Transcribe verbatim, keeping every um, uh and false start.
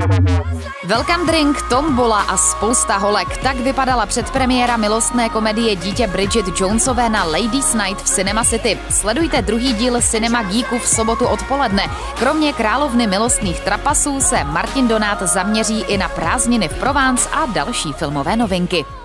Welcome drink, tombola a spousta holek. Tak vypadala předpremiéra milostné komedie Dítě Bridget Jonesové na Ladies Night v Cinema City. Sledujte druhý díl Cinema Geeku v sobotu odpoledne. Kromě královny milostných trapasů se Martin Donát zaměří i na prázdniny v Provence a další filmové novinky.